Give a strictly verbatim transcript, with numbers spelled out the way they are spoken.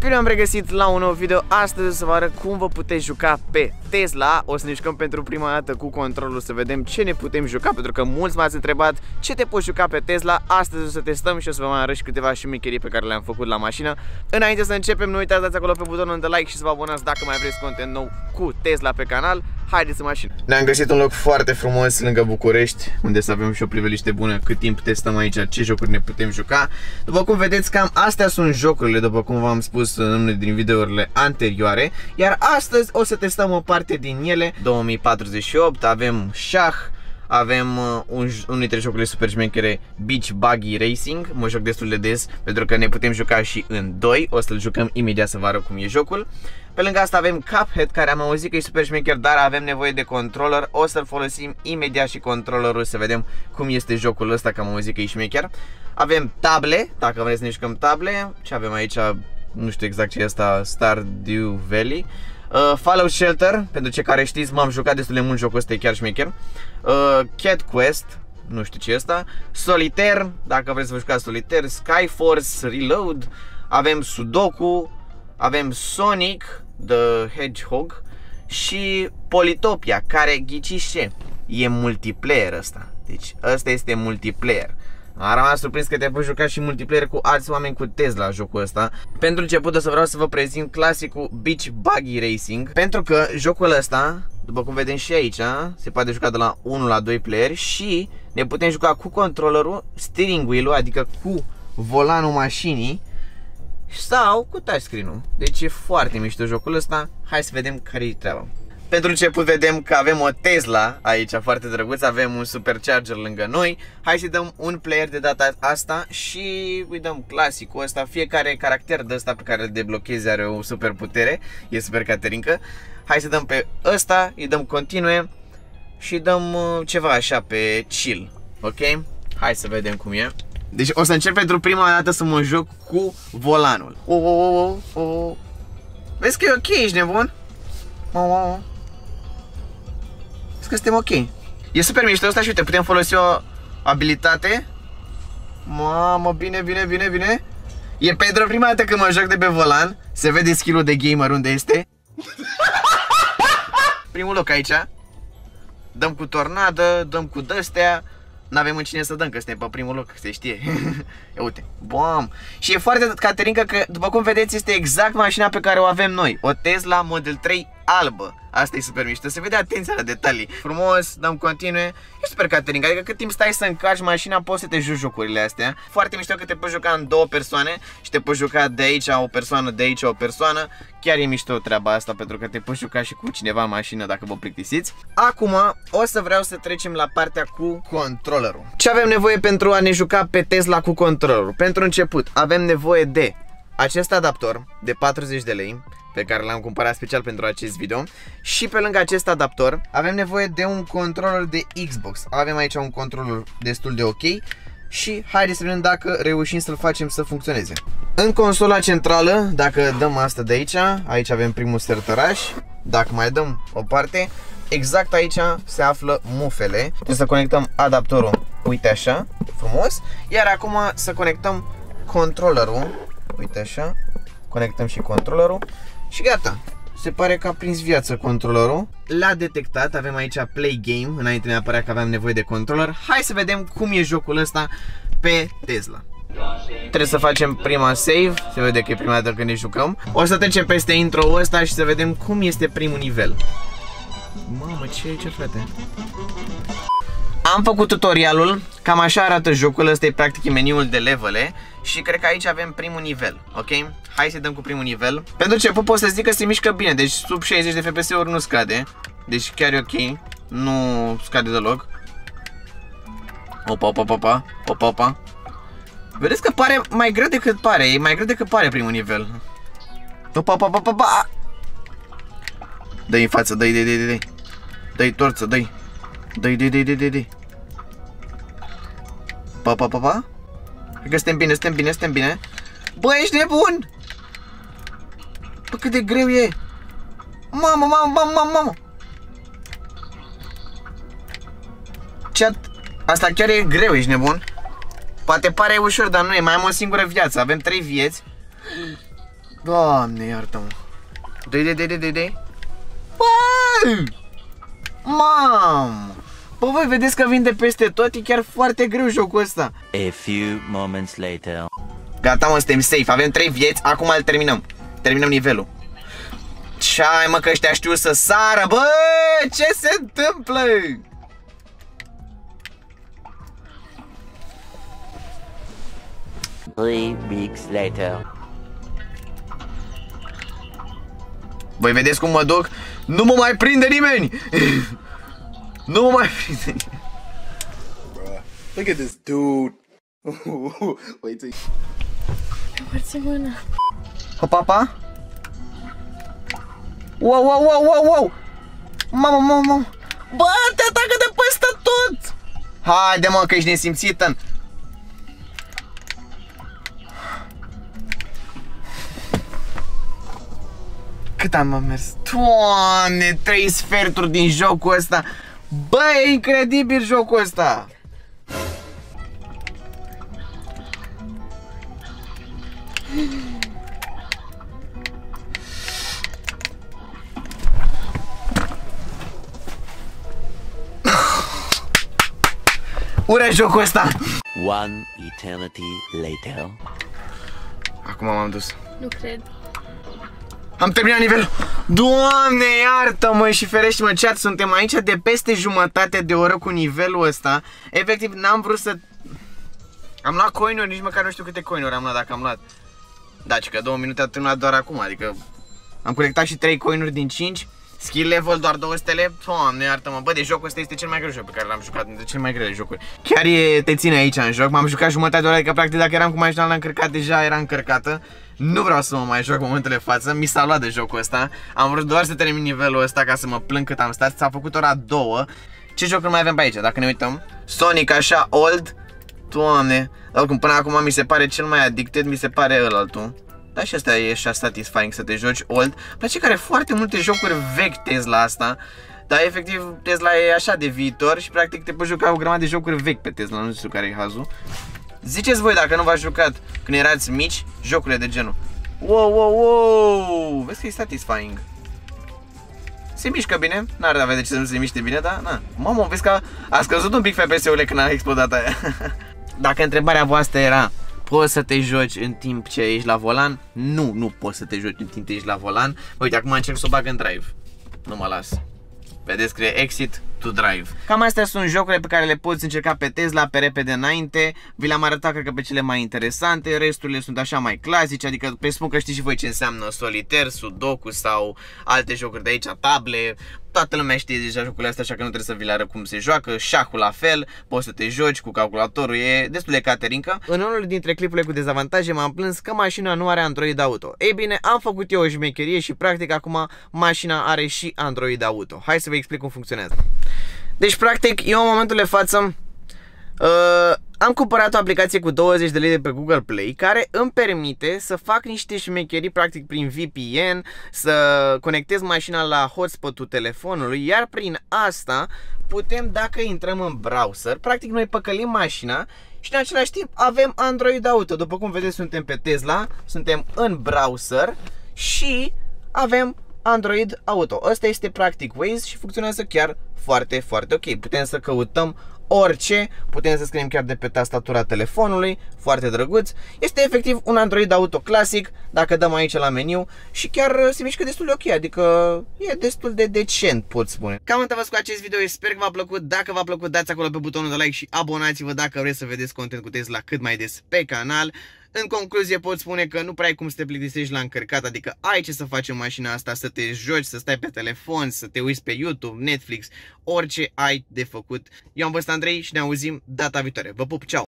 Bine am regăsit la un nou video. Astăzi o să vă arăt cum vă puteți juca pe Tesla. O să ne jucăm pentru prima dată cu controlul, să vedem ce ne putem juca, pentru că mulți m-ați întrebat ce te poți juca pe Tesla. Astăzi o să testăm și o să vă mai arăt și câteva șmecherii pe care le-am făcut la mașină. Înainte să începem, nu uitați, dați acolo pe butonul de like și să vă abonați dacă mai vreți content nou cu Tesla pe canal. Haideți în mașină. Ne-am găsit un loc foarte frumos lângă București, unde să avem și o priveliște bună cât timp testăm aici ce jocuri ne putem juca. După cum vedeți, cam astea sunt jocurile, după cum v-am spus în unele din videourile anterioare. Iar astăzi o să testăm o parte din ele. două mii patruzeci și opt, avem șah, avem uh, un, unul dintre jocurile super șmechere, Beach Buggy Racing. Mă joc destul de des pentru că ne putem juca și în doi. O să-l jucăm imediat să vă arăt cum e jocul. Pe lângă asta avem Cuphead, care am auzit că e super șmecher, dar avem nevoie de controller. O să-l folosim imediat și controllerul să vedem cum este jocul ăsta, că am auzit că e șmecher. Avem table, dacă vreți să ne jucăm table. Ce avem aici? Nu știu exact ce e asta, Stardew Valley. Uh, Fallout Shelter, pentru cei care știți, m-am jucat destul de mult jocul ăsta, e chiar șmecher. uh, Cat Quest, nu știu ce e asta. Solitaire, dacă vreți să vă jucați Solitaire. Skyforce Reload. Avem Sudoku. Avem Sonic the Hedgehog. Și Polytopia, care, ghiciți ce? E multiplayer ăsta. Deci ăsta este multiplayer. Am rămas surprins că te poți juca și multiplayer cu alți oameni cu Tesla jocul ăsta. Pentru început o să vreau să vă prezint clasicul Beach Buggy Racing, pentru că jocul ăsta, după cum vedem și aici, se poate juca de la unu la doi playeri și ne putem juca cu controllerul, steering wheel-ul, adică cu volanul mașinii, sau cu touchscreen-ul. Deci e foarte mișto jocul ăsta. Hai să vedem care-i treaba. Pentru început vedem că avem o Tesla aici foarte drăguț, avem un supercharger lângă noi. Hai să dăm un player de data asta și îi dăm clasicul ăsta. Fiecare caracter de ăsta pe care îl deblochezi are o super putere, e super caterincă. Hai să dăm pe ăsta, îi dăm continue și dăm ceva așa pe chill. Ok? Hai să vedem cum e. Deci o să încerc pentru prima dată să mă joc cu volanul. Oh, oh, oh, oh. Vezi că e ok, ești nebun? Oh, oh, oh. Că suntem ok. E super mișto ăsta și uite, putem folosi o abilitate. Mamă, bine, bine, bine, bine. E pentru prima dată când mă joc de pe volan. Se vede skill-ul de gamer unde este. Primul loc aici. Dăm cu tornadă, dăm cu dăstea. N-avem în cine să dăm, că suntem pe primul loc, se știe. Ia uite, bam. Și e foarte caterincă că, după cum vedeți, este exact mașina pe care o avem noi. O Tesla Model trei albă. Asta e super mișto, se vede atenția la detalii. Frumos, dăm continue. E super caterincă, adică cât timp stai să încarci mașina, poți să te joci jocurile astea. Foarte mișto că te poți juca în două persoane și te poți juca de aici o persoană, de aici o persoană. Chiar e mișto treaba asta, pentru că te poți juca și cu cineva în mașină dacă vă plictisiți. Acum o să vreau să trecem la partea cu controllerul. Ce avem nevoie pentru a ne juca pe Tesla cu controllerul? Pentru început avem nevoie de acest adaptor de patruzeci de lei, pe care l-am cumpărat special pentru acest video. Și pe lângă acest adaptor avem nevoie de un controller de Xbox. Avem aici un controller destul de ok. Și haideți să vedem dacă reușim să-l facem să funcționeze. În consola centrală, dacă dăm asta de aici, aici avem primul sertăraș. Dacă mai dăm o parte, exact aici se află mufele. Trebuie să conectăm adaptorul, uite așa, frumos. Iar acum să conectăm controllerul, uite așa. Conectăm și controllerul și gata. Se pare că a prins viață controllerul. L-a detectat, avem aici Play Game. Înainte mi-a părea că aveam nevoie de controller. Hai să vedem cum e jocul ăsta pe Tesla. Trebuie să facem prima save. Se vede că e prima dată când ne jucăm. O să trecem peste intro-ul ăsta și să vedem cum este primul nivel. Mamă, ce e aici, frate? Am făcut tutorialul, cam așa arată jocul, ăsta e practic meniul de levele. Și cred că aici avem primul nivel, ok? Hai să dăm cu primul nivel. Pentru început pot să zic că se mișcă bine, deci sub șaizeci de F P S-uri nu scade. Deci chiar e ok, nu scade deloc. Opa, opa, opa, opa, opa. Vedeți că pare mai greu decât pare, e mai greu decât pare primul nivel. Opa, opa, opa, opa. Dă-i în față, dă-i, dă-i, dă-i, dă-i. Dă-i torță, dă-i. Dă-i, dă-i, dă-i, dă-i, dă-i. Pa, pa, pa, pa. Cred că suntem bine, suntem bine, suntem bine. Bă, ești nebun! Bă, cât de greu e! Mamă, mamă, mamă, mamă, mamă! Ce asta chiar e greu, ești nebun? Poate pare ușor, dar nu e, mai am o singură viață, avem trei vieți. Doamne, iartă-mă. Dă-i, dă-i, dă-i, dă-i, dă-i. Bă! Mamă! Bă, voi vedeți că vin de peste tot? E chiar foarte greu jocul ăsta. A few moments later. Gata, mă, suntem safe. Avem trei vieți, acum îl terminăm. Terminăm nivelul. Ce-ai, mă, că ăștia știu să sară. Bă, ce se întâmplă? Three weeks later. Voi vedeți cum mă duc? Nu mă mai prinde nimeni! Nu mă mai prinde nimeni. Bruh, look at this dude. Wait till Împărți mâna. Hopa, pa. Wow, wow, wow, wow, wow. Mamă, mamă, mamă. Bă, te atacă de peste tot. Haide, mă, că ești nesimțită. Cât am mers? Doamne, trei sferturi din jocul ăsta. Bă, e incredibil jocul ăsta. Ură jocul ăsta. One eternity later. Acum m-am dus. Nu cred. Am terminat nivelul. Doamne, iartă-mă și ferește-mă, chat, suntem aici de peste jumătate de oră cu nivelul ăsta. Efectiv, n-am vrut să... Am luat coinuri, nici măcar nu știu câte coinuri am luat, dacă am luat. Da, ci că două minute am terminat doar acum, adică... Am colectat și trei coinuri din cinci. Skill level doar două stele. Doamne, iartă-mă, bă, de jocul ăsta este cel mai greu joc pe care l-am jucat, dintre cele mai grele jocuri. Chiar e, te ține aici în joc, m-am jucat jumătate de oră, adică practic dacă eram cu mașina la încărcat, deja era încărcată. Nu vreau să mă mai joc momentele față, mi s-a luat de jocul ăsta. Am vrut doar să termin nivelul ăsta ca să mă plâng cât am stat. S-a făcut ora două. Ce jocuri mai avem pe aici, dacă ne uităm? Sonic așa, old. Doamne, oricum până acum mi se pare cel mai addicted, mi se pare ălaltul. Dar și asta e așa satisfying să te joci old. Îmi place că are foarte multe jocuri vechi Tesla asta. Dar efectiv Tesla e așa de viitor și practic te poți juca o grămadă de jocuri vechi pe Tesla, nu știu care e hazul. Ziceți voi dacă nu v-ați jucat când erați mici jocurile de genul. Wow, wow, wow! Vezi că e satisfying. Se mișcă bine, n-ar avea de ce să nu se miște bine, dar na. Mamă, vezi că a scăzut un pic F P S-urile când a explodat aia. Dacă întrebarea voastră era, poți să te joci în timp ce ești la volan? Nu, nu poți să te joci în timp ce ești la volan. Uite, acum încerc să o bag în drive. Nu mă las. Vedeți, scrie exit to drive. Cam astea sunt jocurile pe care le poți încerca pe Tesla pe repede înainte. Vi le-am arătat, cred că, pe cele mai interesante. Resturile sunt așa mai clasice, adică presupun că știți și voi ce înseamnă solitaire, sudoku sau alte jocuri de aici, table. Toată lumea știe deja jocurile astea, așa că nu trebuie să vi le arăt cum se joacă. Șahul la fel, poți să te joci cu calculatorul, e destul de caterincă. În unul dintre clipurile cu dezavantaje m-am plâns că mașina nu are Android Auto. Ei bine, am făcut eu o șmecherie și practic acum mașina are și Android Auto. Hai să vă explic cum funcționează. Deci practic eu în momentul de față uh, am cumpărat o aplicație cu douăzeci de lei de pe Google Play care îmi permite să fac niște șmecherii practic prin V P N, să conectez mașina la hotspot-ul telefonului, iar prin asta putem, dacă intrăm în browser, practic noi păcălim mașina și în același timp avem Android Auto. După cum vedeți, suntem pe Tesla, suntem în browser și avem Android Auto. Ăsta este practic Waze și funcționează chiar foarte, foarte ok. Putem să căutăm orice, putem să scriem chiar de pe tastatura telefonului, foarte drăguț. Este efectiv un Android Auto clasic, dacă dăm aici la meniu, și chiar se mișcă destul de ok, adică e destul de decent, pot spune. Cam atât cu acest video, sper că v-a plăcut. Dacă v-a plăcut, dați acolo pe butonul de like și abonați-vă dacă vreți să vedeți content cu Tesla cât mai des pe canal. În concluzie pot spune că nu prea ai cum să te plictisești la încărcat, adică ai ce să faci în mașina asta, să te joci, să stai pe telefon, să te uiți pe YouTube, Netflix, orice ai de făcut. Eu am fost Andrei și ne auzim data viitoare. Vă pup, ceau!